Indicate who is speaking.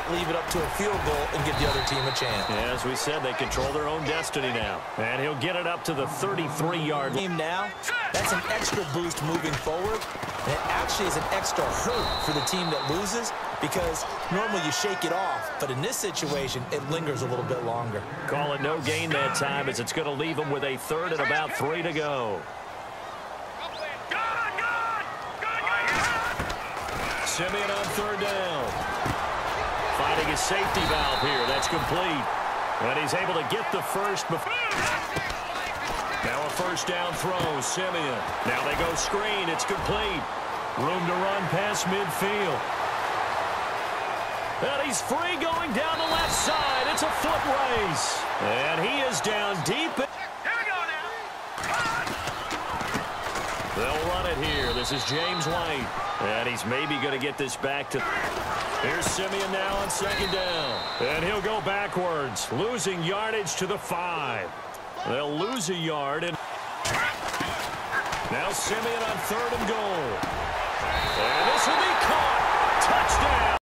Speaker 1: not leave it up to a field goal and give the other team a chance.
Speaker 2: Yeah, as we said, they control their own destiny now. And he'll get it up to the 33-yard line.
Speaker 1: Now, that's an extra boost moving forward. And it actually is an extra hurt for the team that loses because normally you shake it off. But in this situation, it lingers a little bit longer.
Speaker 2: Call it no gain that time as it's going to leave them with a third and about 3 to go. Simeon on third down. Finding his safety valve here. That's complete. And he's able to get the first. Now a first down throw. Simeon. Now they go screen. It's complete. Room to run past midfield. And he's free going down the left side. It's a foot race. And he is down deep. They'll run it here. This is James White. And he's maybe going to get this back to... Here's Simeon now on second down. And he'll go backwards, losing yardage to the 5. They'll lose a yard. And now Simeon on third and goal. And this will be caught. Touchdown.